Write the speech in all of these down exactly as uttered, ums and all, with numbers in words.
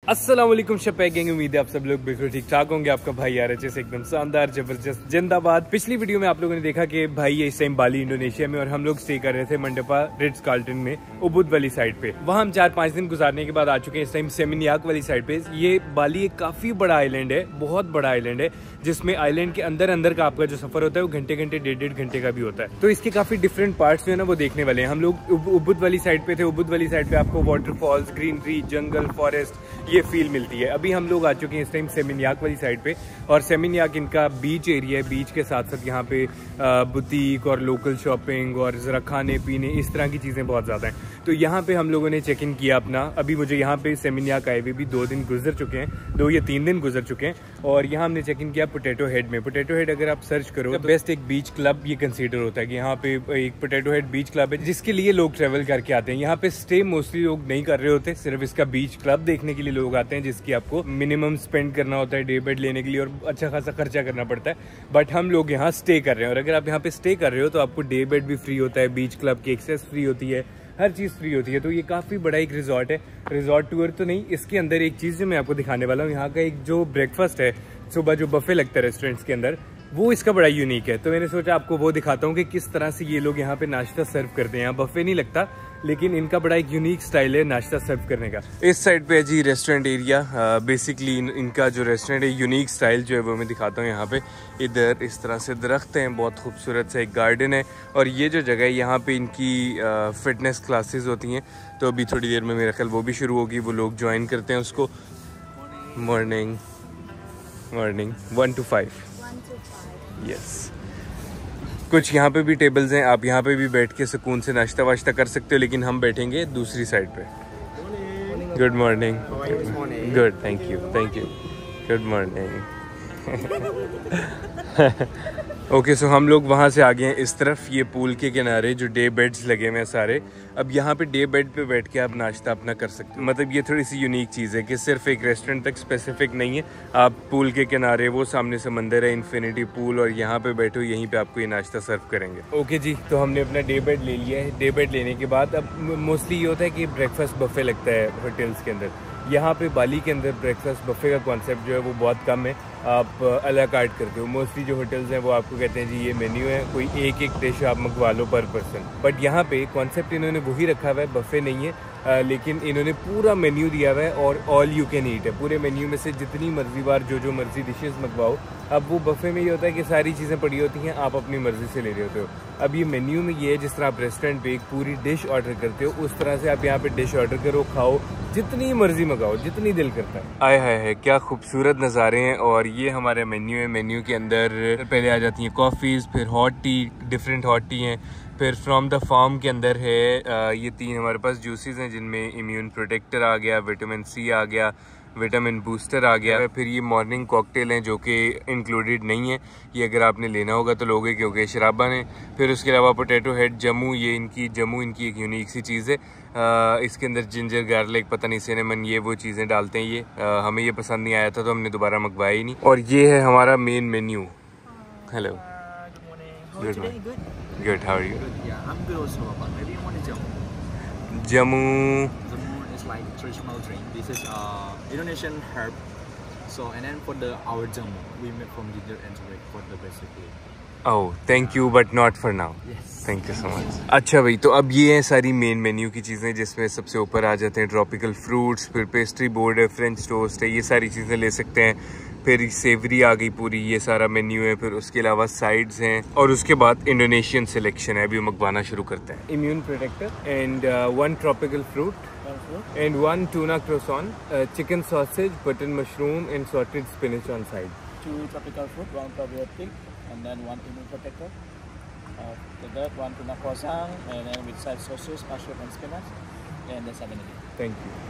अस्सलाम वालेकुम शपैक गैंग, उम्मीद है आप सब लोग बिल्कुल ठीक ठाक होंगे। आपका भाई यार एच एस एकदम शानदार जबरदस्त जिंदाबाद। पिछली वीडियो में आप लोगों ने देखा कि भाई इस टाइम बाली इंडोनेशिया में और हम लोग स्टे कर रहे थे मंडपा रिट्स कार्ल्टन में उबुद वाली साइड पे। वहाँ हम चार पाँच दिन गुजारने के बाद आ चुके हैं इस टाइम सेमिनियाक वाली साइड पे। ये बाली एक काफी बड़ा आइलैंड है, बहुत बड़ा आइलैंड है, जिसमें आइलैंड के अंदर अंदर का आपका जो सफर होता है वो घंटे घंटे डेढ़ डेढ़ घंटे का भी होता है। तो इसके काफी डिफरेंट पार्ट्स जो है ना वो देखने वाले हैं। हम लोग उबुद वाली साइड पे थे। उबुद वाली साइड पे आपको वाटरफॉल्स, ग्रीनरी, जंगल, फॉरेस्ट ये फील मिलती है। अभी हम लोग आ चुके हैं इस टाइम सेमिनियाक वाली साइड पे, और सेमिनियाक इनका बीच एरिया है। बीच के साथ साथ यहाँ पे बुटीक और लोकल शॉपिंग और जरा खाने पीने इस तरह की चीज़ें बहुत ज़्यादा हैं। तो यहाँ पे हम लोगों ने चेक इन किया अपना। अभी मुझे यहाँ पे सेमिनियाक आए हुए भी दो दिन गुजर चुके हैं, दो या तीन दिन गुजर चुके हैं। और यहाँ हमने चेक इन किया पोटैटो हेड में। पोटैटो हेड अगर आप सर्च करो तो बेस्ट एक बीच क्लब ये कंसीडर होता है कि यहाँ पे एक पोटैटो हेड बीच क्लब है जिसके लिए लोग ट्रेवल करके आते हैं। यहाँ पे स्टे मोस्टली लोग नहीं कर रहे होते, सिर्फ इसका बीच क्लब देखने के लिए लोग आते हैं, जिसकी आपको मिनिमम स्पेंड करना होता है डे बेड लेने के लिए और अच्छा खासा खर्चा करना पड़ता है। बट हम लोग यहाँ स्टे कर रहे हैं, और अगर आप यहाँ पे स्टे कर रहे हो तो आपको डे बेड भी फ्री होता है, बीच क्लब की एक्सेस फ्री होती है, हर चीज़ फ्री होती है। तो ये काफ़ी बड़ा एक रिजॉर्ट है। रिजॉर्ट टूर तो नहीं, इसके अंदर एक चीज़ जो मैं आपको दिखाने वाला हूँ, यहाँ का एक जो ब्रेकफास्ट है सुबह जो बफे लगता है रेस्टोरेंट्स के अंदर, वो इसका बड़ा यूनिक है। तो मैंने सोचा आपको वो दिखाता हूँ कि किस तरह से ये लोग यहाँ पे नाश्ता सर्व करते हैं। यहाँ बफे नहीं लगता, लेकिन इनका बड़ा एक यूनिक स्टाइल है नाश्ता सर्व करने का। इस साइड पे है जी रेस्टोरेंट एरिया। बेसिकली इन, इनका जो रेस्टोरेंट है, यूनिक स्टाइल जो है वो मैं दिखाता हूँ। यहाँ पे इधर इस तरह से दरख्त हैं, बहुत खूबसूरत सा एक गार्डन है, और ये जो जगह है यहाँ पे इनकी फिटनेस क्लासेस होती हैं। तो अभी थोड़ी देर में मेरा ख्याल वो भी शुरू होगी, वो लोग ज्वाइन करते हैं उसको। Morning morning one two five yes. कुछ यहाँ पे भी टेबल्स हैं, आप यहाँ पे भी बैठ के सुकून से नाश्ता वाश्ता कर सकते हो, लेकिन हम बैठेंगे दूसरी साइड पे। Good morning. Good, thank you thank you good morning. Okay, so हम लोग वहाँ से आ गए हैं इस तरफ, ये पूल के किनारे जो डे बेड्स लगे हुए हैं सारे। अब यहाँ पे डे बेड पे बैठ के आप नाश्ता अपना कर सकते हो। मतलब ये थोड़ी सी यूनिक चीज़ है कि सिर्फ एक रेस्टोरेंट तक स्पेसिफिक नहीं है। आप पूल के किनारे, वो सामने समंदर है, इन्फिनिटी पूल, और यहाँ पे बैठो, यहीं पे आपको ये नाश्ता सर्व करेंगे। ओके जी, तो हमने अपना डे बेड ले लिया है। डे बेड लेने के बाद अब मोस्टली ये होता है कि ब्रेकफास्ट बफे लगता है होटल्स के अंदर। यहाँ पे बाली के अंदर ब्रेकफास्ट बफे का कॉन्सेप्ट जो है वो बहुत कम है। आप अला कार्ट करते हो। मोस्टली जो होटल्स हैं वो आपको कहते हैं जी ये मेन्यू है, कोई एक एक डिश आप मंगवा लो पर पर्सन। बट यहाँ पे कॉन्सेप्ट इन्होंने वही रखा हुआ है, बफे नहीं है, आ, लेकिन इन्होंने पूरा मेन्यू दिया हुआ है और ऑल यू कैन ईट है। पूरे मेन्यू में से जितनी मर्जी बार जो जो मर्जी डिशेस मंगवाओ। अब वो बफे में ये होता है कि सारी चीज़ें पड़ी होती हैं, आप अपनी मर्जी से ले रहे होते हो। अब ये मेन्यू में ये है, जिस तरह आप रेस्टोरेंट पे एक पूरी डिश ऑर्डर करते हो, उस तरह से आप यहाँ पे डिश ऑर्डर करो, खाओ, जितनी मर्जी मंगाओ, जितनी दिल करता है। आए हाय है, क्या खूबसूरत नज़ारे हैं। और ये हमारा मेन्यू है। मेन्यू के अंदर पहले आ जाती हैं कॉफ़ीज़, फिर hot tea, different hot tea हैं, फिर फ्रॉम द फार्म के अंदर है आ, ये तीन हमारे पास जूसेस हैं जिनमें इम्यून प्रोटेक्टर आ गया, विटामिन सी आ गया, विटामिन बूस्टर आ गया। फिर ये मॉर्निंग कॉकटेल हैं जो कि इंक्लूडेड नहीं है, ये अगर आपने लेना होगा तो लोगे क्योंकि शराबा ने। फिर उसके अलावा पोटैटो हेड जमू, ये इनकी जमू इनकी एक यूनिक सी चीज़ है। आ, इसके अंदर जिंजर, गार्लिक, पता नहीं सिनेमन, ये वो चीज़ें डालते हैं। ये आ, हमें ये पसंद नहीं आया था तो हमने दोबारा मंगवाया ही नहीं। और ये है हमारा main menu. Hello, good morning. Good, how are you? Yeah, I'm good also, but maybe you want to jamu. जमू Jamu is like traditional drink. This is uh, Indonesian herb. So and then for the our jamu, we make from ginger and turmeric for the basically. Oh thank you, but not for now. Thank you so much. अच्छा भाई, तो अब ये हैं सारी main menu की चीज़ें, जिसमें सबसे ऊपर आ जाते हैं ट्रॉपिकल फ्रूट्स, फिर पेस्ट्री बोर्ड है, फ्रेंच टोस्ट है, ये सारी चीज़ें ले सकते हैं। फिर सेवरी आ गई पूरी, ये सारा मेन्यू है। फिर उसके अलावा साइड्स हैं, और उसके बाद इंडोनेशियन सिलेक्शन है। अभी मंगवाना शुरू करते हैं। Immune protector and one tropical fruit and one tuna croissant, chicken sausage, button mushroom and sauteed spinach on side. Two tropical fruit, one probiotic, and then one immune protector. After that, one tuna croissant, and then with side sauces, mushroom and spinach, and then salmon. Thank you.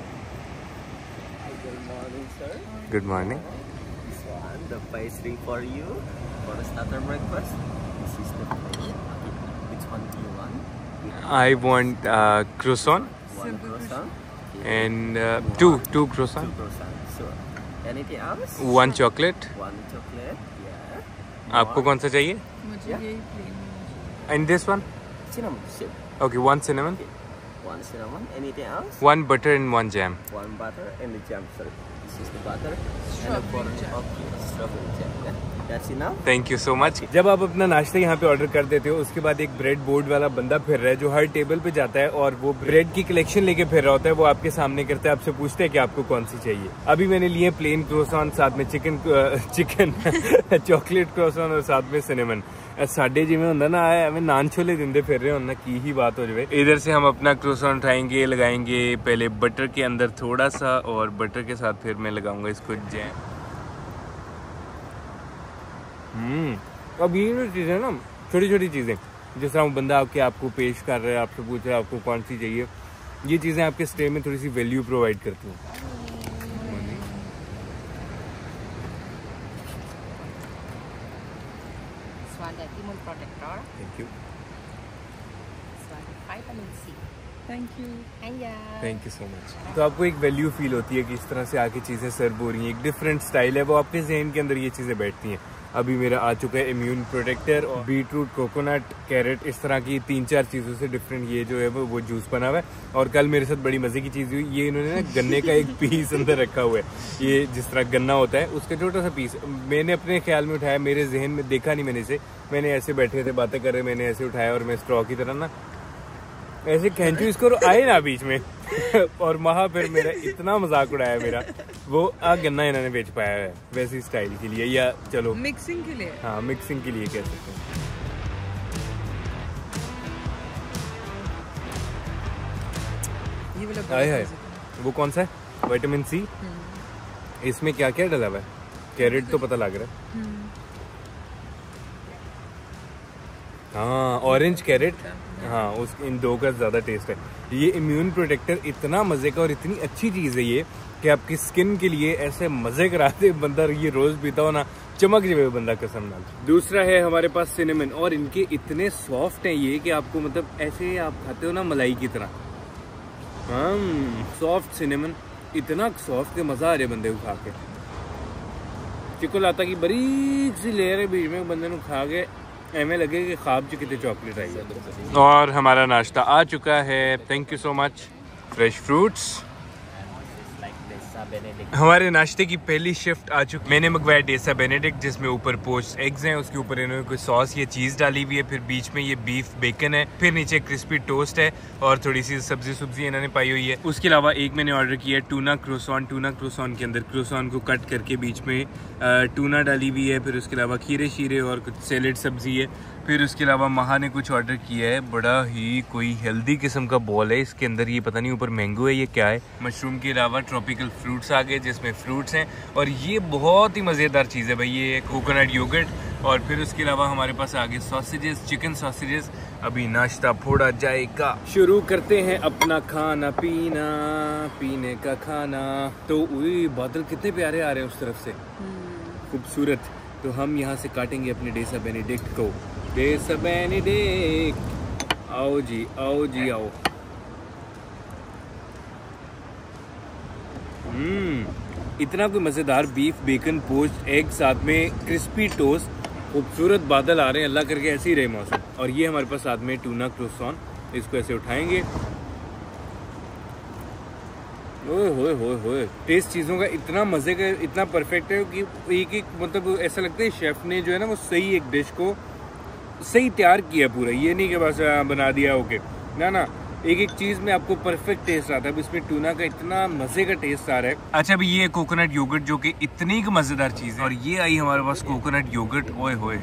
Good morning, sir. Good morning. This one, the pastry for you for the starter breakfast. This is the plate. Which one do you want? I want croissant One croissant. And two two croissant, Two croissant. Sure. Anything else? One chocolate. One chocolate. Yeah. आपको कौन सा चाहिए? मुझे यही plain and this one? Cinnamon. Sure. Okay, one cinnamon. One cinnamon. Anything else? One butter and one jam. One butter and the jam, sir. This is the butter and the four of strawberry jam. Yeah? That's enough. Thank you so much. जब आप अपना नाश्ता यहाँ पे order कर देते हो उसके बाद एक ब्रेड बोर्ड वाला बंदा फिर रहा है जो हर टेबल पे जाता है और वो ब्रेड की कलेक्शन लेके फिर रहा होता है। वो आपके सामने करता है, आपसे पूछते हैं कि आपको कौन सी चाहिए। अभी मैंने लिए प्लेन क्रोसान, साथ में चिकन चिकन चॉकलेट क्रोसान और साथ में सिनेमन। साढ़े जिमें होंगे ना आया हमें नान छोले दिंदे फिर रहे होना की ही बात हो जाए। इधर से हम अपना क्रोसान उठाएंगे, लगाएंगे पहले बटर के अंदर थोड़ा सा और बटर के साथ फिर मैं लगाऊंगा इसको जैम। हम्म अब ये चीजें ना छोटी छोटी चीजें जिस तरह बंदा आपके आपको पेश कर रहा है, आपसे पूछ रहा है आपको कौन सी चाहिए, ये चीजें आपके स्टे में थोड़ी सी वैल्यू प्रोवाइड करती हैं। Thank you thank you thank you so much. तो आपको एक वैल्यू फील होती है कि इस तरह से आके चीजें सर्व हो रही हैं, एक डिफरेंट स्टाइल है, वो आपके जहन के अंदर ये चीजें बैठती हैं। अभी मेरा आ चुका है इम्यून प्रोटेक्टर और बीटरूट, कोकोनट, कैरेट, इस तरह की तीन चार चीजों से डिफरेंट ये जो है वो वो जूस बना हुआ है। और कल मेरे साथ बड़ी मजे की चीज हुई, ये इन्होंने ना गन्ने का एक पीस अंदर रखा हुआ है। ये जिस तरह गन्ना होता है उसका छोटा सा पीस मैंने अपने ख्याल में उठाया, मेरे जहन में देखा नहीं मैंने इसे, मैंने ऐसे बैठे थे बातें कर रहे, मैंने ऐसे उठाया और मैं स्ट्रॉ की तरह ना ऐसे खेचू इसको आए ना बीच में और वहां फिर मेरा इतना मजाक उड़ाया मेरा। वो आ गन्ना इन्होंने बेच पाया है वैसी स्टाइल के लिए, या चलो मिक्सिंग के लिए, हाँ मिक्सिंग के लिए कह सकते हैं। ये वाला हाय हाय वो कौन सा है? Vitamin C. इसमें क्या क्या डला हुआ है? कैरेट तो पता लग रहा है, हाँ ऑरेंज कैरेट, हाँ उस इन दो का ज्यादा टेस्ट है। ये इम्यून प्रोटेक्टर इतना मजे का और इतनी अच्छी चीज है ये कि आपकी स्किन के लिए ऐसे मजे कराते बंदा ये रोज पीता हो ना चमक जाए बंदा कसम नाल। दूसरा है हमारे पास सिनेमन, और इनके इतने सॉफ्ट हैं ये कि आपको मतलब ऐसे आप खाते हो ना मलाई की तरह। हाँ सॉफ्ट सिनेमन, इतना सॉफ्ट के मजा आ रहा है बंदे को खा के। चिको लाता की बारीक सी लेयर है बीच में, बंदे को खा के एमे लगे कि ख्वाब च कितने चॉकलेट आई है। और हमारा नाश्ता आ चुका है, thank you so much. Fresh fruits, हमारे नाश्ते की पहली शिफ्ट आ चुकी। मैंने मंगवाया डेसा बेनेडिक्ट जिसमें ऊपर पोस्ट एग्स हैं, उसके ऊपर इन्होंने कोई सॉस या चीज डाली हुई है, फिर बीच में ये बीफ बेकन है, फिर नीचे क्रिस्पी टोस्ट है और थोड़ी सी सब्जी सब्जी इन्होंने पाई हुई है। उसके अलावा एक मैंने ऑर्डर किया है टूना क्रोसान। टूना क्रोसान के अंदर क्रोसान को कट करके बीच में टूना डाली हुई है, फिर उसके अलावा खीरे शीरे और कुछ सैलेड सब्जी है। फिर उसके अलावा महा ने कुछ ऑर्डर किया है, बड़ा ही कोई हेल्दी किस्म का बॉल है, इसके अंदर ये पता नहीं ऊपर मैंगो है ये क्या है। मशरूम के अलावा ट्रॉपिकल फ्रूट्स आ गए जिसमें फ्रूट्स हैं, और ये बहुत ही मज़ेदार चीज़ है भाई, ये कोकोनट योगर्ट। और फिर उसके अलावा हमारे पास आ गए सॉसेजेस, चिकन सॉसेजेस। अभी नाश्ता फोड़ा जाएगा, शुरू करते हैं अपना खाना पीना, पीने का खाना। तो उई बादल कितने प्यारे आ रहे हैं उस तरफ से, खूबसूरत। तो हम यहाँ से काटेंगे अपने डेसा बेनेडिक्ट को। डेसा बेनेडिक्ट, आओ जी आओ जी आओ। हम्म इतना कोई मज़ेदार बीफ बेकन पोस्ट एग साथ में क्रिस्पी टोस्ट, खूबसूरत बादल आ रहे हैं, अल्लाह करके ऐसे ही रहे मौसम। और ये हमारे पास साथ में टूना क्रोसान, इसको ऐसे उठाएंगे। ओए होए होए होए, टेस्ट चीज़ों का इतना मज़े का, इतना परफेक्ट है कि एक एक मतलब ऐसा लगता है शेफ़ ने जो है ना वो सही एक डिश को सही तैयार किया पूरा। ये नहीं कि बस बना दिया ओके, ना ना, एक एक चीज में आपको परफेक्ट टेस्ट आता है। अब इसमें टूना का इतना मजे का टेस्ट आ रहा है। अच्छा अभी ये कोकोनट योगर्ट जो कि इतनी मजेदार चीज है, और ये आई हमारे पास कोकोनट योगर्ट। ओए होए,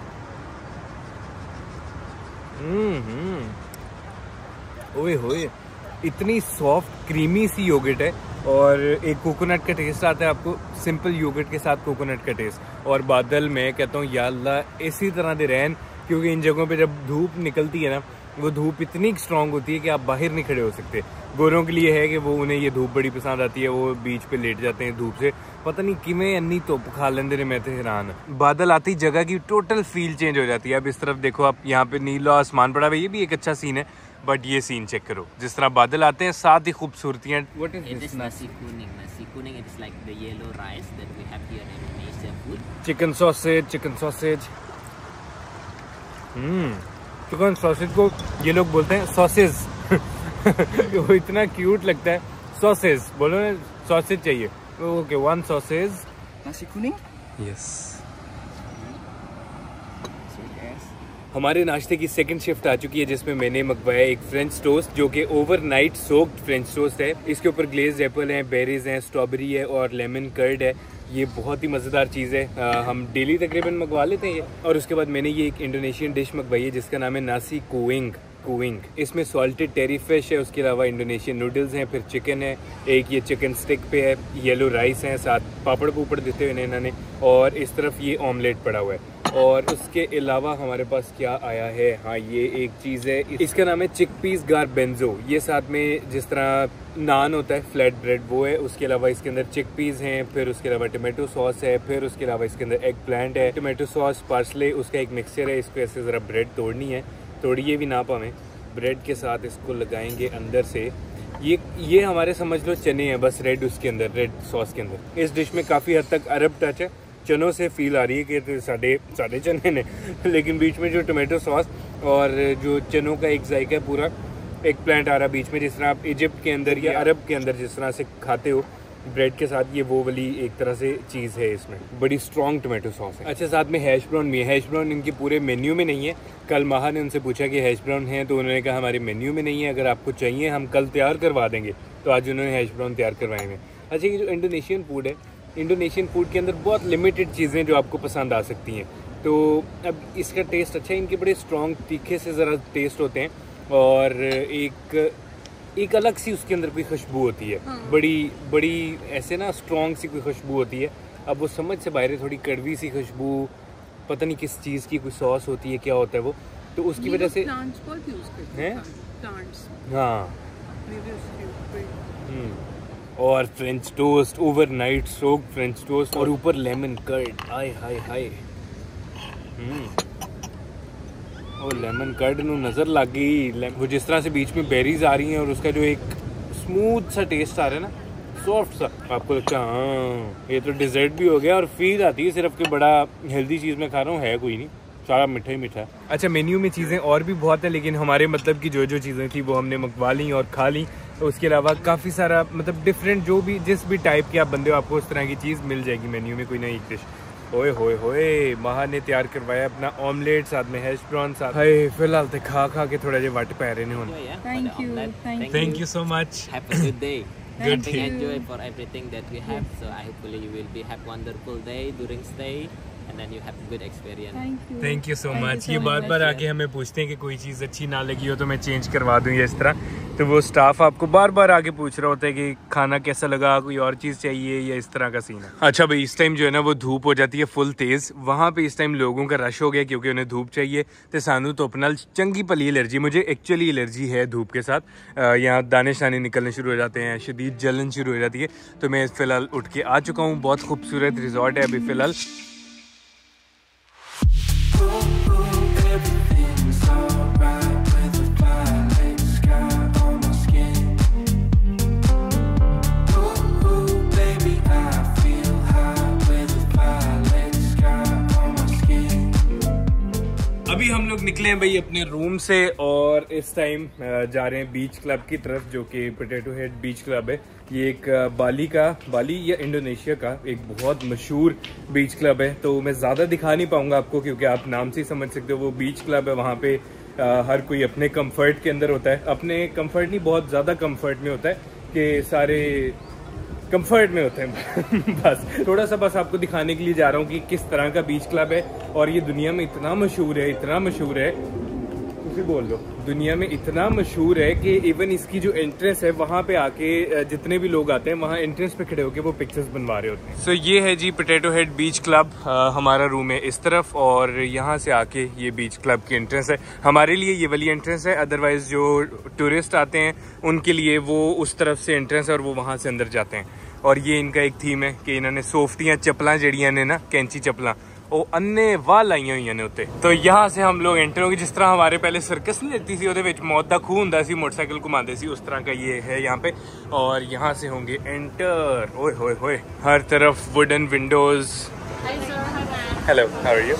हम्म ओए होए, इतनी सॉफ्ट क्रीमी सी योगर्ट है, और एक कोकोनट का टेस्ट आता है आपको, सिंपल योगर्ट के साथ कोकोनट का टेस्ट। और बादल मैं कहता हूँ या अल्लाह इसी तरह दे रहन, क्योंकि इन जगहों पे जब धूप निकलती है ना वो धूप इतनी स्ट्रांग होती है कि आप बाहर नहीं खड़े हो सकते। गोरों के लिए है कि वो उन्हें ये धूप बड़ी पसंद आती है, वो बीच पे लेट जाते हैं धूप से, पता नहीं किमें अन्नी धुप खा लेंदे ने। मैं तो हैरान, बादल आती जगह की टोटल फील चेंज हो जाती है। अब इस तरफ देखो आप, यहाँ पे नीला आसमान पड़ा हुआ, ये भी एक अच्छा सीन है, बट ये सीन चेक करो, जिस तरह बादल आते हैं साथ ही खूबसूरतियाँ। What is this? nasi kuning. Nasi kuning, it is like the yellow rice that we have here in Indonesia food. Chicken sausage, chicken sausage, hmm chicken sausage को ये लोग बोलते हैं सॉसेज वो इतना क्यूट लगता है। सॉसेज बोलो ना, सॉसेज चाहिए। Okay, one sausage. Nasi kuning? Yes. हमारे नाश्ते की सेकंड शिफ्ट आ चुकी है जिसमें मैंने मंगवाया एक फ्रेंच टोस्ट जो कि ओवरनाइट सोक्ड फ्रेंच टोस्ट है। इसके ऊपर ग्लेज्ड एप्पल हैं, बेरीज हैं, स्ट्रॉबेरी है और लेमन कर्ड है। ये बहुत ही मज़ेदार चीज़ है। आ, हम डेली तकरीबन मंगवा लेते हैं ये। और उसके बाद मैंने ये एक इंडोनेशियन डिश मंगवाई है जिसका नाम है नासी कुइंग कुइंग। इसमें सॉल्टेड टेरी फिश है, उसके अलावा इंडोनेशियन नूडल्स हैं, फिर चिकन है, एक ये चिकन स्टिक पे है, येलो राइस हैं, साथ पापड़ पुपड़ देते हुए इन्होंने, और इस तरफ ये ऑमलेट पड़ा हुआ है। और उसके अलावा हमारे पास क्या आया है, हाँ ये एक चीज़ है, इसका नाम है चिकपीस गार्बेंजो। ये साथ में जिस तरह नान होता है फ्लैट ब्रेड वो है। उसके अलावा इसके अंदर चिकपीस हैं, फिर उसके अलावा टोमेटो सॉस है, फिर उसके अलावा इसके अंदर एग प्लांट है, टोमेटो सॉस, पार्सले, उसका एक मिक्सचर है। इसको ऐसे ज़रा ब्रेड तोड़नी है, तोड़िए भी ना पावें, ब्रेड के साथ इसको लगाएंगे अंदर से। ये ये हमारे समझ लो चने हैं बस, रेड उसके अंदर, रेड सॉस के अंदर। इस डिश में काफ़ी हद तक अरब टच है, चनों से फील आ रही है कि साढ़े साढ़े चने ने, लेकिन बीच में जो टोमेटो सॉस और जो चनों का एक जायका है, पूरा एक प्लांट आ रहा है बीच में, जिस तरह आप इजिप्ट के अंदर या अरब के अंदर जिस तरह से खाते हो ब्रेड के साथ, ये वो वाली एक तरह से चीज़ है। इसमें बड़ी स्ट्रॉन्ग टोमेटो सॉस है। अच्छा, साथ में हैश ब्राउन भी है। हैश ब्राउन इनके पूरे मेन्यू में नहीं है। कल माहा ने उनसे पूछा कि हैश ब्राउन है, तो उन्होंने कहा हमारे मेन्यू में नहीं है, अगर आपको चाहिए हम कल तैयार करवा देंगे। तो आज उन्होंने हैश ब्राउन तैयार करवाए हैं। अच्छा, ये जो इंडोनेशियन फूड है, इंडोनेशियन फूड के अंदर बहुत लिमिटेड चीज़ें जो आपको पसंद आ सकती हैं। तो अब इसका टेस्ट अच्छा है, इनके बड़े स्ट्रॉन्ग तीखे से ज़रा टेस्ट होते हैं, और एक एक अलग सी उसके अंदर कोई खुशबू होती है, हाँ। बड़ी बड़ी ऐसे ना स्ट्रॉन्ग सी कोई खुशबू होती है। अब वो समझ से बाहर है, थोड़ी कड़वी सी खुशबू, पता नहीं किस चीज़ की कोई सॉस होती है, क्या होता है वो, तो उसकी वजह से प्लांट्स बहुत यूज करते हैं, प्लांट्स, हाँ। और French toast, overnight soaked French toast, और ऊपर लेमन कर्ड, हाय हाय हाय। और लेमन कर्ड नू नज़र लग गई, वो जिस तरह से बीच में बेरीज आ रही हैं और उसका जो एक स्मूथ सा टेस्ट आ रहा है ना, सॉफ्ट सा, आपको लगता है हाँ ये तो डिजर्ट भी हो गया, और फील आती है सिर्फ कि बड़ा हेल्दी चीज़ मैं खा रहा हूँ, है कोई नहीं, सारा मीठा ही मीठा है। अच्छा, मेन्यू में चीज़ें और भी बहुत है, लेकिन हमारे मतलब की जो जो चीज़ें थी वो हमने मंगवा ली और खा ली। तो उसके अलावा काफ़ी सारा मतलब डिफरेंट जो भी जिस भी टाइप के आप बंदे हो, आपको उस तरह की चीज़ मिल जाएगी मेन्यू में, कोई नई डिश। ओए होए होए, माहा ने तैयार करवाया अपना ऑमलेट, साथ में हैश ब्राउन, साथ हाय फिलहाल तो खा खा के थोड़ा जो वट पै रहे ने हुन। Thank you, thank thank you so much, Have a good day. Good Thank day. Enjoy for everything that we have. So I hopefully you will be have wonderful day during stay, and then you have a good experience. Thank you, thank you so Thank you much. so ये बार much. बार आके हमें पूछते हैं कि कोई चीज़ अच्छी ना लगी हो तो मैं चेंज करवा दूँ या इस तरह, तो वो स्टाफ आपको बार बार आके पूछ रहा होता है कि खाना कैसा लगा, कोई और चीज़ चाहिए, या इस तरह का सीन है। अच्छा भाई, इस टाइम जो है ना वो धूप हो जाती है फुल तेज़, वहाँ पे इस टाइम लोगों का रश हो गया क्योंकि उन्हें धूप चाहिए। तो सानू तो अपना चंगी भली एलर्जी, मुझे एक्चुअली एलर्जी है धूप के साथ, यहाँ दाने शाने निकलने शुरू हो जाते हैं, शदीद जलन शुरू हो जाती है। तो मैं फ़िलहाल उठ के आ चुका हूँ, बहुत खूबसूरत रिजॉर्ट है अभी फ़िलहाल। अभी हम लोग निकले हैं भाई अपने रूम से, और इस टाइम जा रहे हैं बीच क्लब की तरफ, जो कि पोटैटो हेड बीच क्लब है। ये एक बाली का, बाली या इंडोनेशिया का एक बहुत मशहूर बीच क्लब है। तो मैं ज़्यादा दिखा नहीं पाऊंगा आपको, क्योंकि आप नाम से ही समझ सकते हो वो बीच क्लब है। वहाँ पे आ, हर कोई अपने कंफर्ट के अंदर होता है, अपने कंफर्ट नहीं बहुत ज़्यादा कंफर्ट में होता है कि सारे कंफर्ट में होते हैं। बस थोड़ा सा बस आपको दिखाने के लिए जा रहा हूँ कि किस तरह का बीच क्लब है, और ये दुनिया में इतना मशहूर है, इतना मशहूर है, उसे बोल दो, दुनिया में इतना मशहूर है कि इवन इसकी जो एंट्रेंस है वहाँ पे आके जितने भी लोग आते हैं वहाँ एंट्रेंस पे खड़े होके वो पिक्चर्स बनवा रहे होते हैं। सो so, ये है जी पोटैटो हेड बीच क्लब। हमारा रूम है इस तरफ, और यहाँ से आके ये बीच क्लब की एंट्रेंस है। हमारे लिए ये वाली एंट्रेंस है, अदरवाइज जो टूरिस्ट आते हैं उनके लिए वो उस तरफ से एंट्रेंस है और वो वहाँ से अंदर जाते हैं। और ये इनका एक थीम है कि इन्होंने सोफ्टियाँ चप्पलां जड़ियाँ ने ना, कैंची चप्पलां, वो अन्ने वाह लाइया हुई ने उत्ते। तो यहाँ से हम लोग एंटर होंगे, जिस तरह हमारे पहले सर्कस नहीं लगती सी ਉਹਦੇ ਵਿੱਚ मौत ਦਾ खूह ਹੁੰਦਾ ਸੀ, मोटरसाइकिल घुमाते सी, उस तरह का ये है यहाँ पे। और यहाँ से होंगे एंटर। ओए होए होए, हर तरफ wooden windows. Hello, how are you?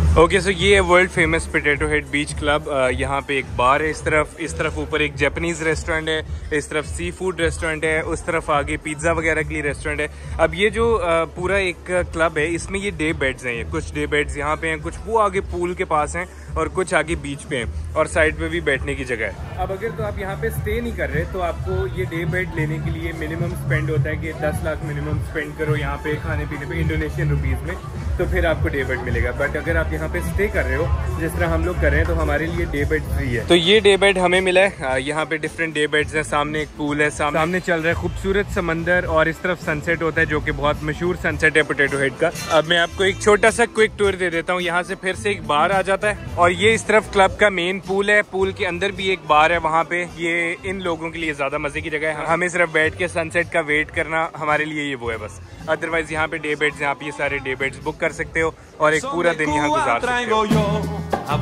Okay so ये है world famous potato head beach club. यहाँ पे एक बार है इस तरफ, इस तरफ ऊपर एक जापानीज रेस्टोरेंट है, इस तरफ सी फूड रेस्टोरेंट है, उस तरफ आगे पिज्ज़ा वगैरह के लिए रेस्टोरेंट है। अब ये जो uh, पूरा एक क्लब है इसमें ये डे बेड्स हैं, ये कुछ डे बेड्स यहाँ पे हैं, कुछ वो आगे पूल के पास हैं और कुछ आगे बीच पे हैं और साइड पे भी बैठने की जगह है। अब अगर तो आप यहाँ पे स्टे नहीं कर रहे तो आपको ये डे बेड लेने के लिए मिनिमम स्पेंड होता है कि दस लाख मिनिमम स्पेंड करो यहाँ पे खाने पीने पे इंडोनेशियन रुपीज़ में, तो फिर आपको डे बेड मिलेगा। बट अगर आप यहाँ पे स्टे कर रहे हो जिस तरह हम लोग कर रहे हैं तो हमारे लिए डे बेड फ्री है। तो ये डे बेड हमें मिला है। यहाँ पे डिफरेंट डे बेड्स हैं, सामने एक पूल है, सामने चल रहा है खूबसूरत समंदर और इस तरफ सनसेट होता है जो कि बहुत मशहूर सनसेट है पोटैटो हेड का। अब मैं आपको एक छोटा सा क्विक टूर दे देता हूँ। यहाँ से फिर से एक बार आ जाता है और ये इस तरफ क्लब का मेन पूल है, पूल के अंदर भी एक बार है। वहाँ पे ये इन लोगों के लिए ज्यादा मजे की जगह है, हमें सिर्फ बैठ के सनसेट का वेट करना हमारे लिए ये वो है बस। अदरवाइज यहाँ पे डे बेड्स हैं, आप ये सारे डे बेड्स बुक कर सकते हो और एक पूरा दिन यहाँ गुजार सकते हो।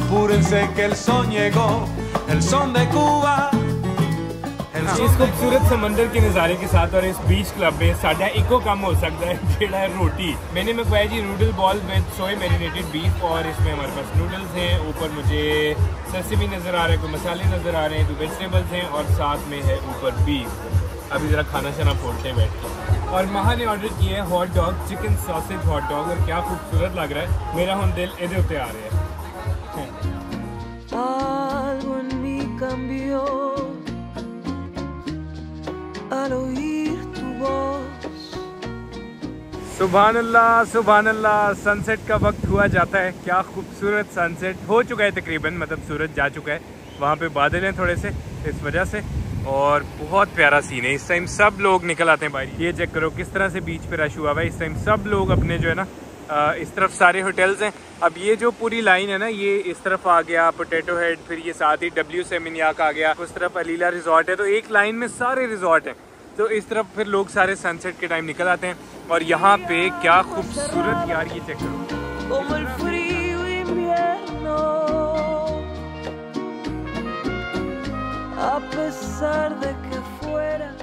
इस खूबसूरत समंदर के नज़ारे के साथ और इस बीच क्लब में साढ़ा इको कम हो सकता है जेड़ा है रोटी। मैंने मंगवाया जी noodle ball with soya marinated beef और इसमें हमारे पास नूडल्स हैं, ऊपर मुझे सेसमी नज़र आ रहा है, कोई मसाले नज़र आ रहे हैं, दो वेजिटेबल्स हैं और साथ में है ऊपर बीफ। अभी ज़रा खाना शाना फोड़ते हैं बैठ के। और महा ने ऑर्डर किए हैं hot dog, chicken sausage hot dog और क्या खूबसूरत लग रहा है। मेरा हम दिल इधर उते आ रहे हैं। सुभान अल्लाह सुभान अल्लाह, सनसेट का वक्त हुआ जाता है। क्या खूबसूरत सनसेट हो चुका है तकरीबन, मतलब सूरज जा चुका है। वहाँ पे बादल हैं थोड़े से इस वजह से और बहुत प्यारा सीन है। इस टाइम सब लोग निकल आते हैं बाहर। ये चेक करो किस तरह से बीच पे रश हुआ हुआ है। इस टाइम सब लोग अपने जो है ना आ, इस तरफ सारे होटल्स हैं। अब ये जो पूरी लाइन है ना, ये इस तरफ आ गया पोटैटो हेड, फिर ये साथ ही डब्ल्यू सेमिनियाक आ गया, उस तरफ अलीला रिजॉर्ट है। तो एक लाइन में सारे रिजॉर्ट हैं। तो इस तरफ फिर लोग सारे सनसेट के टाइम निकल आते हैं और यहाँ पे क्या खूबसूरत यार, ये चेक करो।